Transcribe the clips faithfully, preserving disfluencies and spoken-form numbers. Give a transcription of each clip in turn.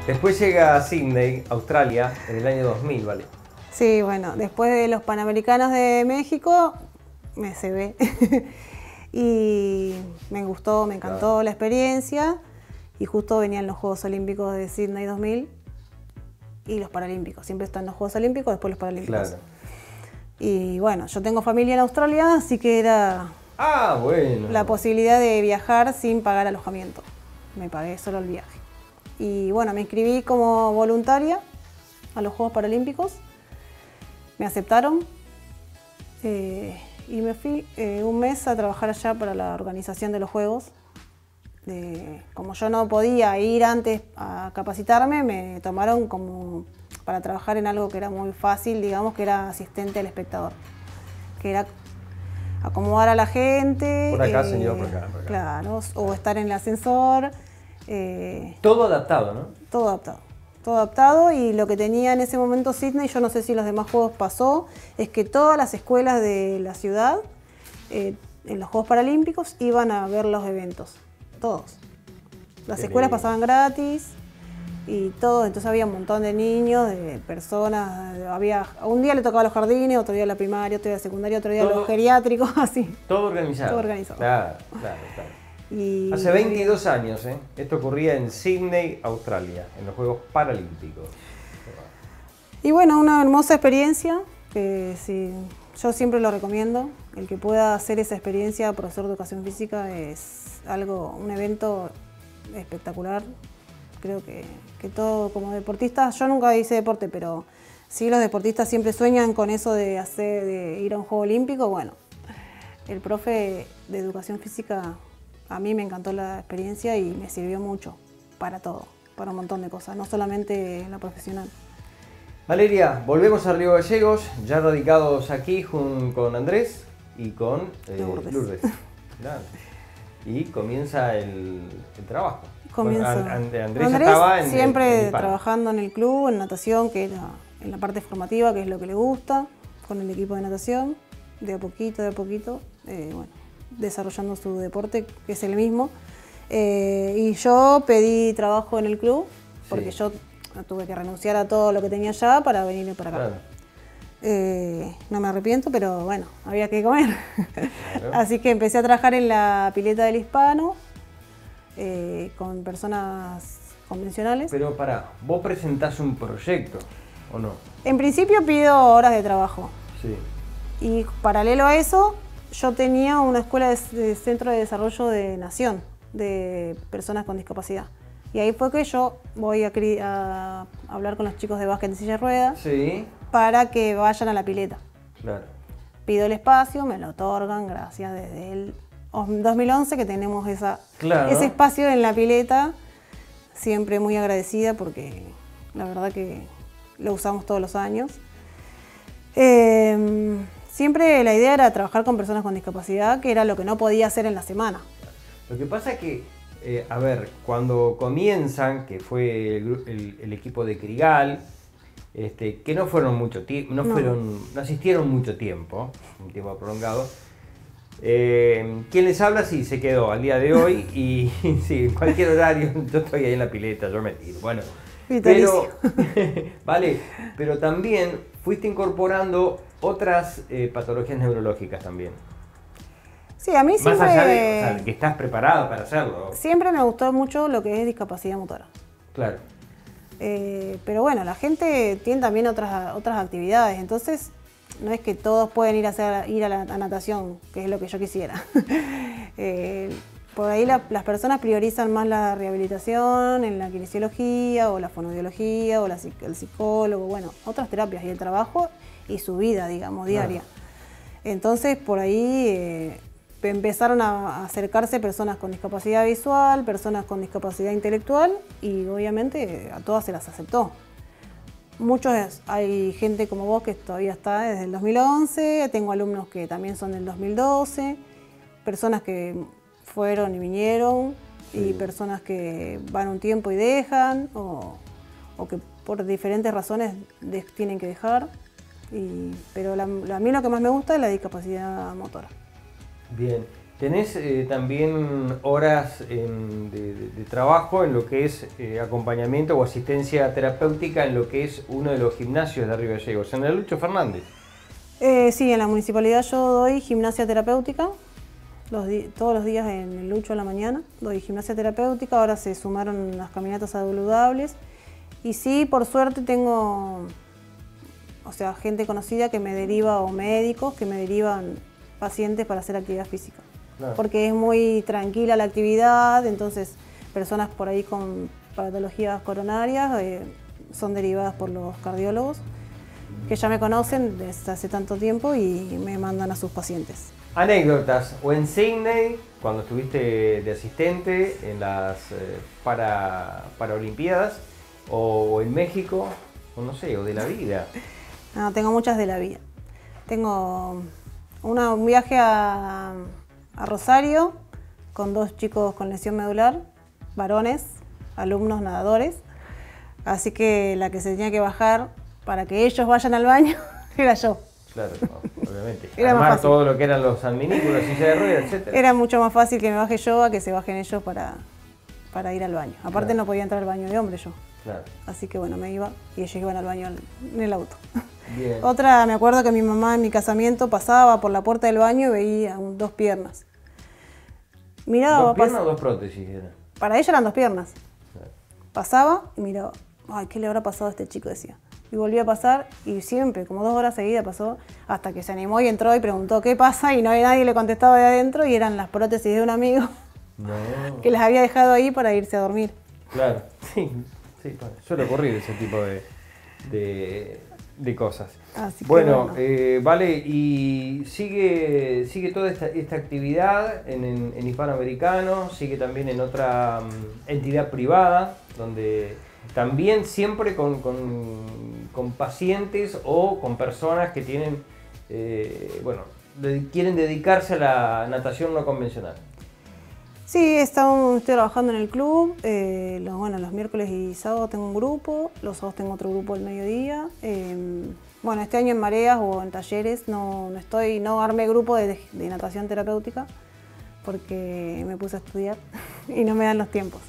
Después llega a Sydney, Australia, en el año dos mil, ¿vale? Sí, bueno, después de los Panamericanos de México, me cebé. Y me gustó, me encantó claro. la experiencia. Y justo venían los Juegos Olímpicos de Sydney dos mil y los Paralímpicos. Siempre están los Juegos Olímpicos, después los Paralímpicos. Claro. Y bueno, yo tengo familia en Australia, así que era ah, bueno. la posibilidad de viajar sin pagar alojamiento. Me pagué solo el viaje. Y bueno, me inscribí como voluntaria a los Juegos Paralímpicos. Me aceptaron eh, y me fui eh, un mes a trabajar allá para la organización de los Juegos. De, como yo no podía ir antes a capacitarme, me tomaron como para trabajar en algo que era muy fácil, digamos, que era asistente al espectador. Que era acomodar a la gente. Por acá, eh, señor, por acá, por acá. Claro, o estar en el ascensor. Eh, todo adaptado, ¿no? Todo adaptado. Todo adaptado, y lo que tenía en ese momento Sydney, yo no sé si los demás juegos pasó, es que todas las escuelas de la ciudad, eh, en los Juegos Paralímpicos, iban a ver los eventos. Todos. Las Qué escuelas bien. Pasaban gratis y todo, entonces había un montón de niños, de personas, había, un día le tocaba a los jardines, otro día a la primaria, otro día a la secundaria, otro día a los geriátricos, así. Todo organizado. Todo organizado. Claro, claro, claro. Y hace veintidós años, ¿eh? Esto ocurría en Sydney, Australia, en los Juegos Paralímpicos. Y bueno, una hermosa experiencia, que sí, yo siempre lo recomiendo. El que pueda hacer esa experiencia, profesor de educación física, es algo, un evento espectacular. Creo que, que todo como deportista, yo nunca hice deporte, pero sí los deportistas siempre sueñan con eso de, hacer, de ir a un juego olímpico. Bueno, el profe de educación física, a mí me encantó la experiencia y me sirvió mucho para todo, para un montón de cosas, no solamente la profesional. Valeria, volvemos a Río Gallegos, ya radicados aquí con, con Andrés y con eh, Lourdes. Lourdes. Claro. Y comienza el, el trabajo. Comienza. Bueno, Andrés, Andrés ya estaba en siempre en el trabajando en el club, en natación, que era en la parte formativa, que es lo que le gusta, con el equipo de natación, de a poquito, de a poquito, eh, bueno, desarrollando su deporte, que es el mismo. Eh, y yo pedí trabajo en el club, porque sí. yo tuve que renunciar a todo lo que tenía allá para venirme para acá. Claro. Eh, no me arrepiento, pero bueno, había que comer. Claro. Así que empecé a trabajar en la pileta del Hispano, eh, con personas convencionales. Pero pará, vos presentás un proyecto, ¿o no? En principio pido horas de trabajo. Sí. Y paralelo a eso, yo tenía una escuela de, de centro de desarrollo de nación, de personas con discapacidad. Y ahí fue que yo voy a, a hablar con los chicos de básquet en silla de ruedas, sí. para que vayan a la pileta. Claro. Pido el espacio, me lo otorgan, gracias, desde el dos mil once que tenemos esa, claro. ese espacio en la pileta. Siempre muy agradecida porque la verdad que lo usamos todos los años. Eh, siempre la idea era trabajar con personas con discapacidad, que era lo que no podía hacer en la semana. Lo que pasa es que, eh, a ver, cuando comienzan, que fue el, el, el equipo de Crigal, este, que no fueron mucho tiempo, no, no. fueron, no asistieron mucho tiempo, un tiempo prolongado. Eh, quien les habla sí se quedó al día de hoy y sí, en cualquier horario yo estoy ahí en la pileta, yo me tiro. Bueno, pero, vale, pero también fuiste incorporando otras eh, patologías neurológicas también. Sí, a mí Más siempre... allá de, o sea, que estás preparado para hacerlo. Siempre me gustó mucho lo que es discapacidad motora. Claro. Eh, pero bueno, la gente tiene también otras, otras actividades, entonces no es que todos pueden ir a, hacer, ir a la a natación, que es lo que yo quisiera. eh, por ahí la, las personas priorizan más la rehabilitación en la kinesiología o la fonoaudiología o la, el psicólogo, bueno, otras terapias y el trabajo y su vida, digamos, diaria. Claro. Entonces por ahí eh, empezaron a acercarse personas con discapacidad visual, personas con discapacidad intelectual y obviamente a todas se las aceptó. Muchos, hay gente como vos que todavía está desde el dos mil once, tengo alumnos que también son del dos mil doce, personas que fueron y vinieron, sí. y personas que van un tiempo y dejan, o, o que por diferentes razones de, tienen que dejar, y, pero la, la, a mí lo que más me gusta es la discapacidad motora. Bien, Tenés eh, también horas en, de, de, de trabajo en lo que es eh, acompañamiento o asistencia terapéutica en lo que es uno de los gimnasios de Río Gallegos, en el Lucho Fernández. Eh, sí, en la municipalidad yo doy gimnasia terapéutica, los todos los días en el Lucho a la mañana, doy gimnasia terapéutica, ahora se sumaron las caminatas saludables y sí, por suerte tengo, o sea, gente conocida que me deriva o médicos que me derivan pacientes para hacer actividad física. Claro. Porque es muy tranquila la actividad, entonces personas por ahí con patologías coronarias eh, son derivadas por los cardiólogos que ya me conocen desde hace tanto tiempo y me mandan a sus pacientes. Anécdotas, o en Sydney, cuando estuviste de asistente en las eh, para, Paralimpiadas, o en México, o no sé, o de la vida. No, tengo muchas de la vida. Tengo una, un viaje a... a Rosario, con dos chicos con lesión medular, varones, alumnos nadadores. Así que la que se tenía que bajar para que ellos vayan al baño era yo. Claro, no, obviamente. Era Armar más fácil. Todo lo que eran los adminículos, silla de ruedas, etcétera. Era mucho más fácil que me baje yo a que se bajen ellos para, para ir al baño. Aparte claro. No podía entrar al baño de hombre yo. Claro. Así que bueno, me iba y ellos iban al baño en el auto. Bien. Otra, me acuerdo que mi mamá en mi casamiento pasaba por la puerta del baño y veía un, dos piernas. Miraba, ¿Dos piernas o dos prótesis eran? Para ella eran dos piernas. Claro. Pasaba y miraba, ay, ¿qué le habrá pasado a este chico? Decía. Y volvía a pasar y siempre, como dos horas seguidas pasó, hasta que se animó y entró y preguntó qué pasa y no había nadie le contestaba de adentro y eran las prótesis de un amigo no. que las había dejado ahí para irse a dormir. Claro, sí, sí suele ocurrir ese tipo de, de, de cosas. Así que bueno, bueno. Eh, vale, y sigue, sigue toda esta, esta actividad en, en, en Hispanoamericano, sigue también en otra um, entidad privada, donde también siempre con, con, con pacientes o con personas que tienen, eh, bueno, de, quieren dedicarse a la natación no convencional. Sí, estamos, estoy trabajando en el club, eh, los, bueno, los miércoles y sábados tengo un grupo, los sábados tengo otro grupo al mediodía. Eh, bueno, este año en mareas o en talleres no, no estoy, no armé grupo de, de natación terapéutica porque me puse a estudiar y no me dan los tiempos.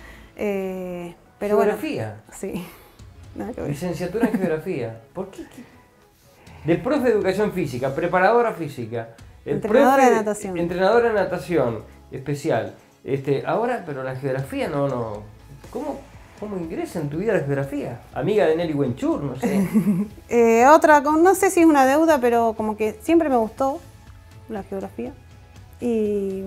Eh, pero ¿Geografía? Bueno, sí. Nada que ver. Licenciatura en Geografía. ¿Por qué? Del profe de Educación Física, preparadora física. El entrenadora profe, de natación. Entrenadora de natación especial. Este, ahora, pero la geografía no, no. ¿Cómo, cómo ingresa en tu vida la geografía? Amiga de Nelly Wenchur, no sé. eh, otra, no sé si es una deuda, pero como que siempre me gustó la geografía. Y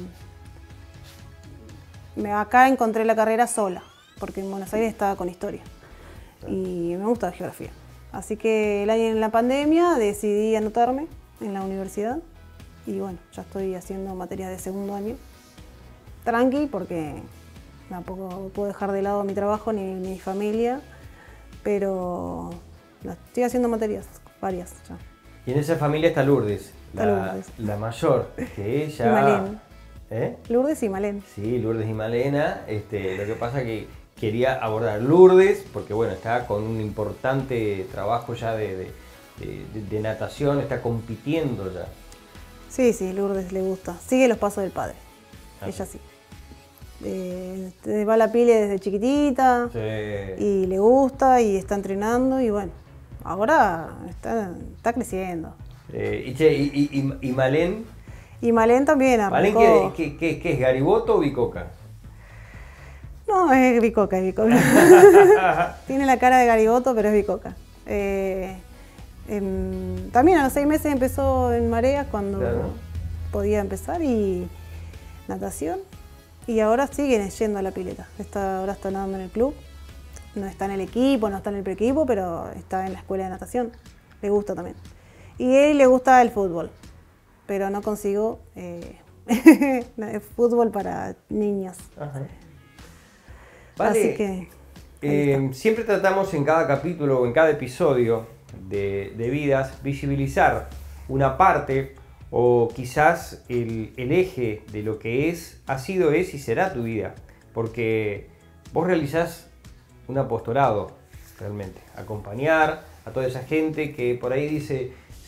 me, acá encontré la carrera sola, porque en Buenos Aires estaba con historia. Y me gusta la geografía. Así que el año en la pandemia decidí anotarme en la universidad. Y bueno, ya estoy haciendo materias de segundo año. Tranqui, porque tampoco puedo dejar de lado mi trabajo ni mi familia, pero estoy haciendo materias, varias ya. Y en esa familia está Lourdes, está la, Lourdes. la mayor, que ella... Y Malén. ¿Eh? Lourdes y Malén. Sí, Lourdes y Malena. Este, lo que pasa que quería abordar Lourdes, porque bueno, está con un importante trabajo ya de, de, de, de natación, está compitiendo ya. Sí, sí, Lourdes le gusta. Sigue los pasos del padre. Ah, ella sí. Eh, va a la pile desde chiquitita. Sí. Y le gusta y está entrenando y bueno, ahora está, está creciendo. Eh, y, che, y, y, y Malén. Y Malén también arrancó. ¿Malén qué, qué, qué, qué es, Gariboto o Bicoca? No, es bicoca, es bicoca. Tiene la cara de Gariboto, pero es bicoca. Eh, eh, también a los seis meses empezó en mareas cuando claro. podía empezar y natación. Y ahora siguen yendo a la pileta. Está, ahora está nadando en el club. No está en el equipo, no está en el preequipo, pero está en la escuela de natación. Le gusta también. Y a él le gusta el fútbol, pero no consigo eh, fútbol para niños. Ajá. Vale, así que eh, siempre tratamos en cada capítulo o en cada episodio de, de Vidas visibilizar una parte o quizás el, el eje de lo que es, ha sido, es y será tu vida. Porque vos realizás un apostolado realmente, acompañar a toda esa gente que por ahí dice,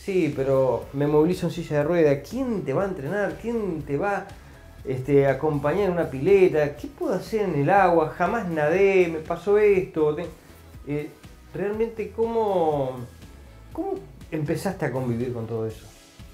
sí, pero me movilizo en silla de rueda. ¿Quién te va a entrenar? ¿Quién te va este, a acompañar en una pileta? ¿Qué puedo hacer en el agua? Jamás nadé, me pasó esto. Te- eh, realmente, ¿cómo, ¿cómo empezaste a convivir con todo eso?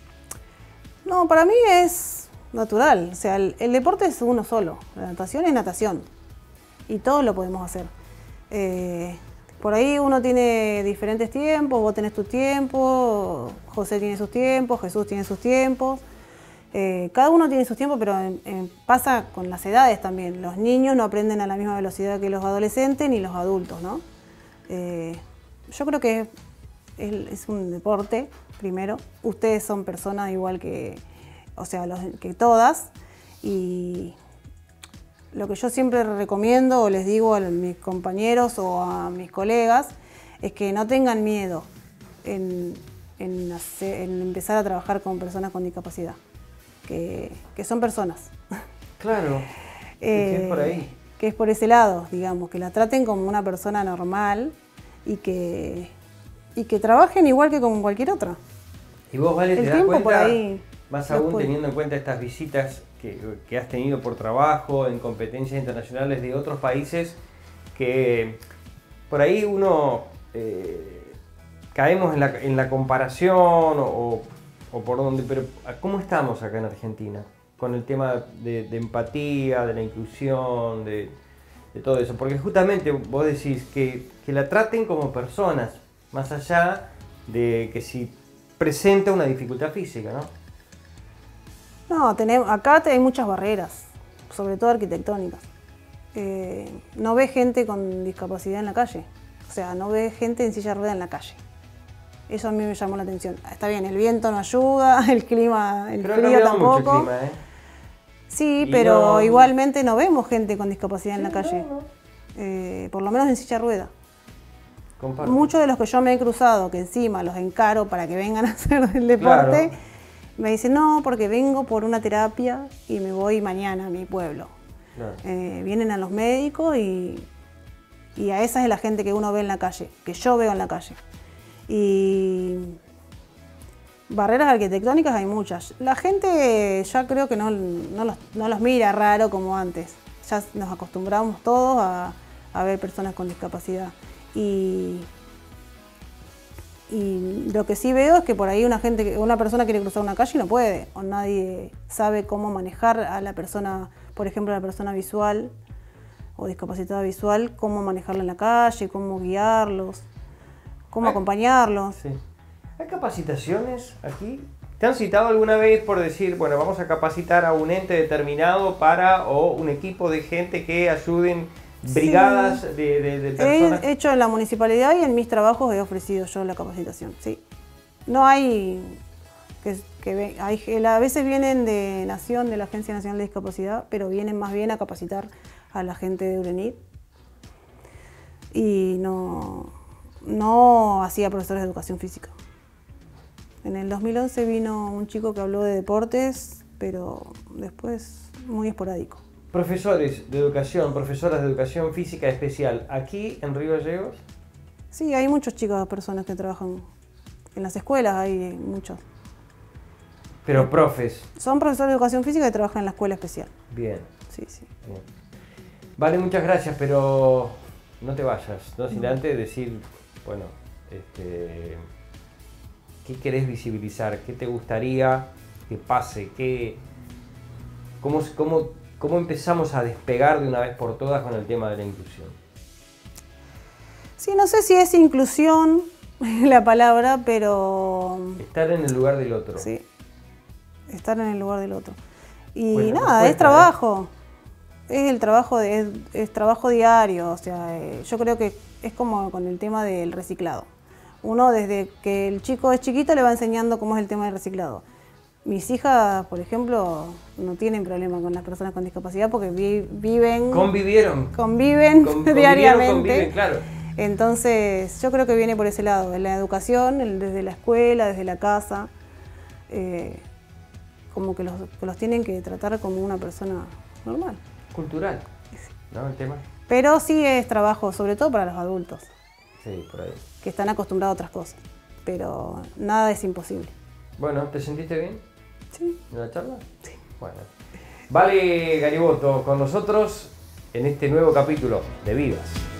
No, para mí es natural. O sea, el, el deporte es uno solo. La natación es natación. Y todos lo podemos hacer. Eh, por ahí uno tiene diferentes tiempos, vos tenés tu tiempo, José tiene sus tiempos, Jesús tiene sus tiempos. Eh, cada uno tiene sus tiempos, pero en- en- pasa con las edades también. Los niños no aprenden a la misma velocidad que los adolescentes ni los adultos, ¿no? Eh, yo creo que es, es un deporte, primero. Ustedes son personas igual que, o sea, los- que todas. Y lo que yo siempre recomiendo o les digo a mis compañeros o a mis colegas es que no tengan miedo en, en hacer- en empezar a trabajar con personas con discapacidad, que, que son personas. Claro, que es por ahí. Eh, que es por ese lado, digamos, que la traten como una persona normal y que, y que trabajen igual que con cualquier otra. Y vos, Vale, El te das tiempo cuenta, por ahí más aún después. teniendo en cuenta estas visitas que, que has tenido por trabajo en competencias internacionales de otros países, que por ahí uno eh, caemos en la, en la comparación o, o por donde, pero ¿cómo estamos acá en Argentina? Con el tema de, de empatía, de la inclusión, de, de todo eso. Porque justamente vos decís que, que la traten como personas, más allá de que si presenta una dificultad física, ¿no? No, tenemos, acá hay muchas barreras, sobre todo arquitectónicas. Eh, no ves gente con discapacidad en la calle, o sea, no ves gente en silla de ruedas en la calle. Eso a mí me llamó la atención. Está bien, el viento no ayuda, el clima, el Pero ha frío cambiado tampoco. mucho el clima, ¿eh? Sí, Y pero no- igualmente no vemos gente con discapacidad en la Sí, calle, no, no. Eh, por lo menos en silla de ruedas. Comparto. Muchos de los que yo me he cruzado, que encima los encaro para que vengan a hacer el deporte, Claro. me dicen, no, porque vengo por una terapia y me voy mañana a mi pueblo. Claro. Eh, vienen a los médicos y, y a esa es la gente que uno ve en la calle, que yo veo en la calle. Y barreras arquitectónicas hay muchas. La gente ya creo que no, no, los, no los mira raro como antes. Ya nos acostumbramos todos a, a ver personas con discapacidad. Y, y lo que sí veo es que por ahí una, gente, una persona quiere cruzar una calle y no puede, o nadie sabe cómo manejar a la persona, por ejemplo, a la persona visual o discapacitada visual, cómo manejarla en la calle, cómo guiarlos, cómo Ay. acompañarlos. Sí. ¿Hay capacitaciones aquí? ¿Te han citado alguna vez por decir, bueno, vamos a capacitar a un ente determinado para, o un equipo de gente que ayuden, brigadas Sí. de, de, de personas? He hecho en la municipalidad y en mis trabajos he ofrecido yo la capacitación, sí. No hay, que, que ve- hay, a veces vienen de Nación, de la Agencia Nacional de Discapacidad, pero vienen más bien a capacitar a la gente de URENIT. Y no, no hacía profesores de educación física. En el dos mil once vino un chico que habló de deportes, pero después muy esporádico. Profesores de educación, profesoras de educación física especial, aquí en Río Gallegos. Sí, hay muchos chicos, personas que trabajan en las escuelas, hay muchos. Pero profes, Son profesores de educación física que trabajan en la escuela especial. bien, Sí, sí. bien. Vale, muchas gracias, pero no te vayas, no sin antes decir, bueno, este, ¿qué querés visibilizar? ¿Qué te gustaría que pase? ¿Qué, cómo, cómo, ¿Cómo empezamos a despegar de una vez por todas con el tema de la inclusión? Sí, no sé si es inclusión la palabra, pero Estar en el lugar del otro. sí, estar en el lugar del otro. Y Bueno, nos nada, cuesta, es trabajo. Es el trabajo, de- es, es trabajo diario. O sea, eh, yo creo que es como con el tema del reciclado. Uno desde que el chico es chiquito le va enseñando cómo es el tema del reciclado. Mis hijas, por ejemplo, no tienen problema con las personas con discapacidad porque vi- viven, Convivieron. conviven Con- convivieron, diariamente. conviven, claro. Entonces, yo creo que viene por ese lado, en la educación, el- desde la escuela, desde la casa, eh, como que los, que los tienen que tratar como una persona normal. Cultural, ¿no? El tema. Pero sí es trabajo, sobre todo para los adultos, Sí, por ahí. que están acostumbrados a otras cosas. pero nada es imposible. Bueno, ¿te sentiste bien Sí. en la charla? Sí. Bueno. Vale Gariboto con nosotros en este nuevo capítulo de Vidas.